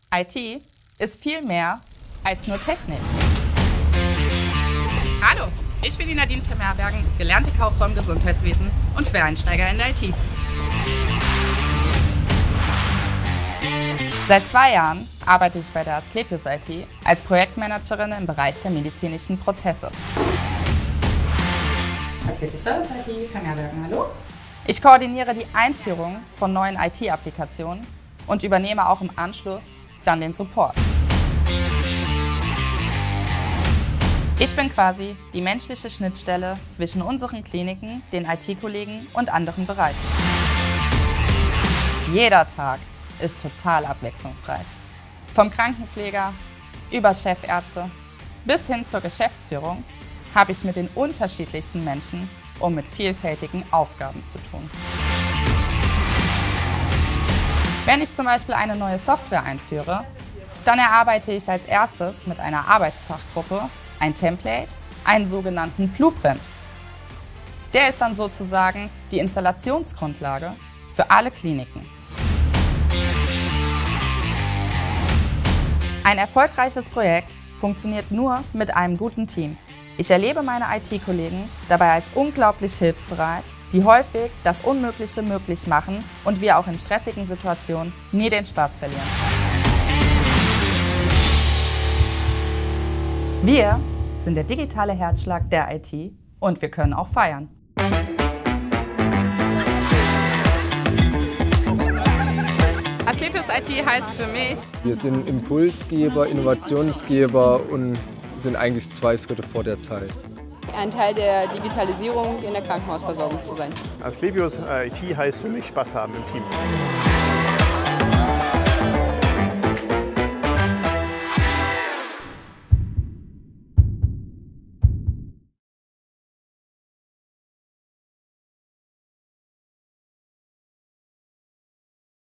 IT ist viel mehr als nur Technik. Hallo, ich bin die Nadine Vermehrbergen, gelernte Kauffrau im Gesundheitswesen und Quereinsteiger in der IT. Seit 2 Jahren arbeite ich bei der Asklepios IT als Projektmanagerin im Bereich der medizinischen Prozesse. Asklepios Service IT, Vermehrbergen, hallo. Ich koordiniere die Einführung von neuen IT-Applikationen und übernehme auch im Anschluss dann den Support. Ich bin quasi die menschliche Schnittstelle zwischen unseren Kliniken, den IT-Kollegen und anderen Bereichen. Jeder Tag ist total abwechslungsreich. Vom Krankenpfleger über Chefärzte bis hin zur Geschäftsführung habe ich mit den unterschiedlichsten Menschen und mit vielfältigen Aufgaben zu tun. Wenn ich zum Beispiel eine neue Software einführe, dann erarbeite ich als erstes mit einer Arbeitsfachgruppe ein Template, einen sogenannten Blueprint. Der ist dann sozusagen die Installationsgrundlage für alle Kliniken. Ein erfolgreiches Projekt funktioniert nur mit einem guten Team. Ich erlebe meine IT-Kollegen dabei als unglaublich hilfsbereit, die häufig das Unmögliche möglich machen und wir auch in stressigen Situationen nie den Spaß verlieren. Wir sind der digitale Herzschlag der IT und wir können auch feiern. Asklepios IT heißt für mich: Wir sind Impulsgeber, Innovationsgeber und sind eigentlich 2 Schritte vor der Zeit. Ein Teil der Digitalisierung in der Krankenhausversorgung zu sein. Asklepios IT heißt für mich Spaß haben im Team.